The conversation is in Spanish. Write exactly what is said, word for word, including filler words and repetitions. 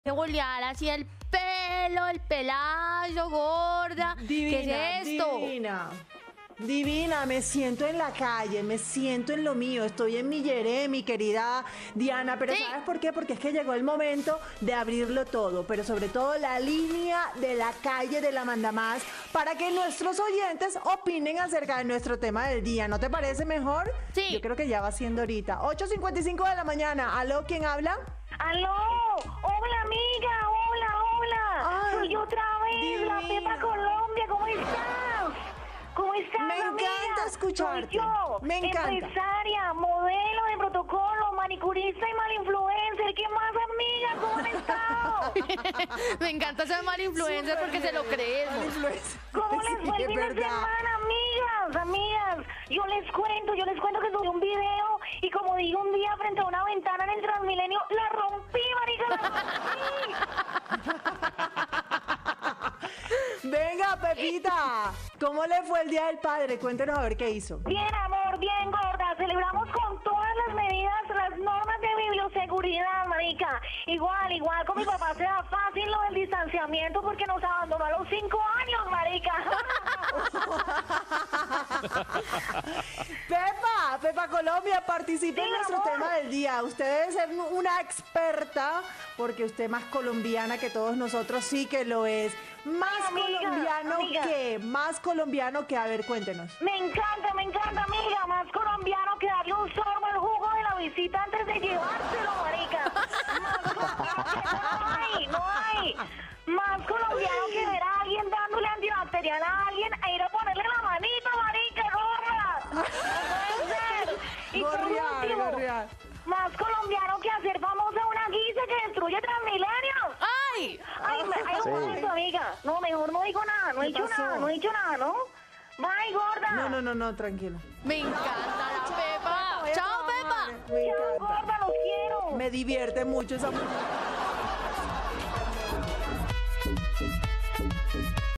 que volear así el pelo, el pelazo, gorda. Divina, ¿Qué es esto? divina. Divina, me siento en la calle, me siento en lo mío, estoy en mi yeré, mi querida Diana, pero Sí. ¿sabes por qué? Porque es que llegó el momento de abrirlo todo, pero sobre todo la línea de la calle de la Mandamás, para que nuestros oyentes opinen acerca de nuestro tema del día, ¿no te parece mejor? Sí. Yo creo que ya va siendo ahorita, ocho cincuenta y cinco de la mañana, ¿aló? ¿Quién habla? ¡Aló! ¡Hola, amiga! ¡Hola, hola! Ay, Soy yo otra vez, la divina. Pepa Colombia. ¿Cómo estás? ¿Cómo estás, Me amiga? encanta escucharte. Soy yo, Me encanta. empresaria, modelo de protocolo, manicurista y mal influencer. ¿Qué más, amiga? ¿Cómo han estado? Me encanta ser mal influencer porque se lo creemos. Mal influencer. ¿Cómo les Sí, fue el es fin de verdad. semana, amigas, amigas? Yo les cuento, yo les cuento que subí un video y como dije un día frente a una ventana en el Transmilenio, la rompí, marica, la rompí. Venga, Pepita, ¿cómo le fue el Día del Padre? Cuéntenos a ver qué hizo. Bien, amor, bien, gorda. Celebramos con todas las medidas, las normas de biblioseguridad, marica. Igual, igual, con mi papá se da fácil lo del distanciamiento porque nos abandonó a los cinco años, marica. Pepa, Pepa Colombia, participe en Sí, nuestro amor. tema del día. Usted debe ser una experta, porque usted más colombiana que todos nosotros, sí que lo es. Más Amiga, colombiano amiga. que, más colombiano que, a ver, cuéntenos. Me encanta, me encanta, amiga. Más colombiano que darle un sorbo al jugo de la visita antes de llevárselo, marica. Más colombiano que no hay, no hay. Más colombiano que ver a alguien dándole antibacterial a alguien e ir a ponerle la manita, marica, gorra. No puede ser. Y por Gorreal, último, gorreal. más colombiano que hacer famosa una guisa que destruye Transmilenio. ¡Ay! Ay, me, ay, un momento, amiga. No, mejor no digo nada, no he ¿Qué dicho pasó? nada, no he dicho nada, ¿no? Bye, gorda. No, no, no, no, tranquila. Me encanta la Pepa. Voy a ¡Chao, trabajar. Pepa! Me Chao, encanta. gorda, los quiero. Me divierte mucho esa mujer.